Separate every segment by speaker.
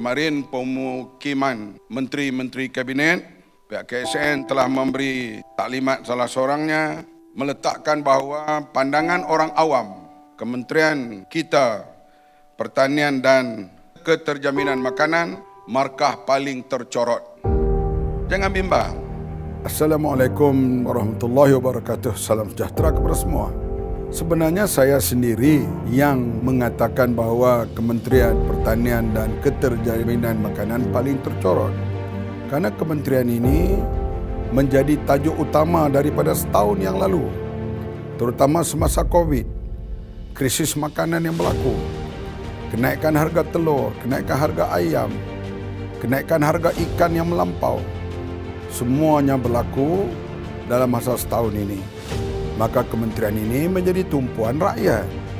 Speaker 1: Kemarin pemukiman menteri-menteri kabinet, pihak KSN telah memberi taklimat salah seorangnya meletakkan bahawa pandangan orang awam Kementerian kita Pertanian dan Keterjaminan Makanan markah paling tercorot. Jangan bimbang.
Speaker 2: Assalamualaikum warahmatullahi wabarakatuh. Salam sejahtera kepada semua. Sebenarnya saya sendiri yang mengatakan bahawa Kementerian Pertanian dan Keterjaminan Makanan paling tercorot. Karena kementerian ini menjadi tajuk utama daripada setahun yang lalu. Terutama semasa COVID, krisis makanan yang berlaku, kenaikan harga telur, kenaikan harga ayam, kenaikan harga ikan yang melampau. Semuanya berlaku dalam masa setahun ini. Maka kementerian ini menjadi tumpuan rakyat.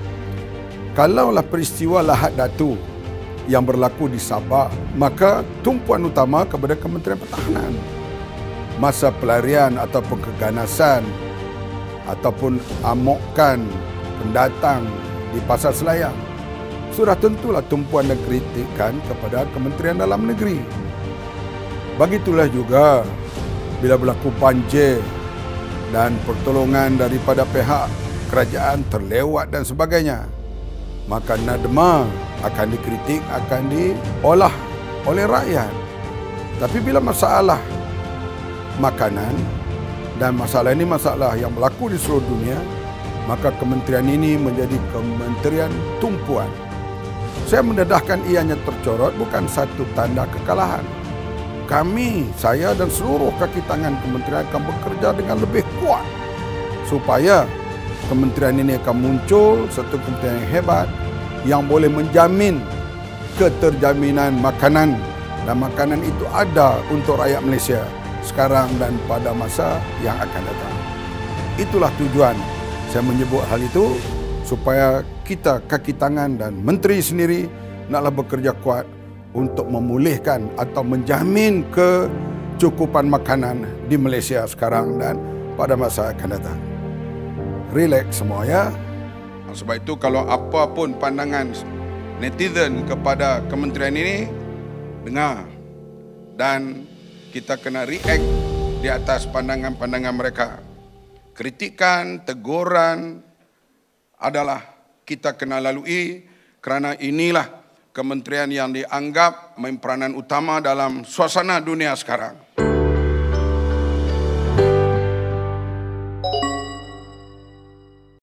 Speaker 2: Kalaulah peristiwa Lahad Datu yang berlaku di Sabah, maka tumpuan utama kepada Kementerian Pertahanan. Masa pelarian ataupun keganasan ataupun amokan pendatang di Pasar Selayang, sudah tentulah tumpuan dan kritikan kepada Kementerian Dalam Negeri. Begitulah juga bila berlaku banjir dan pertolongan daripada pihak kerajaan terlewat dan sebagainya, maka NADMA akan dikritik, akan diolah oleh rakyat. Tapi bila masalah makanan, dan masalah ini masalah yang berlaku di seluruh dunia, maka kementerian ini menjadi kementerian tumpuan. Saya mendedahkan ianya tercorot bukan satu tanda kekalahan. Kami, saya dan seluruh kaki tangan kementerian akan bekerja dengan lebih kuat supaya kementerian ini akan muncul satu kementerian yang hebat yang boleh menjamin keterjaminan makanan, dan makanan itu ada untuk rakyat Malaysia sekarang dan pada masa yang akan datang. Itulah tujuan saya menyebut hal itu, supaya kita kaki tangan dan menteri sendiri naklah bekerja kuat untuk memulihkan atau menjamin kecukupan makanan di Malaysia sekarang dan pada masa akan datang. Relax semua ya.
Speaker 1: Sebab itu kalau apa pun pandangan netizen kepada kementerian ini, dengar. Dan kita kena react di atas pandangan-pandangan mereka. Kritikan, teguran adalah kita kena lalui, kerana inilah kementerian yang dianggap main peranan utama dalam suasana dunia sekarang.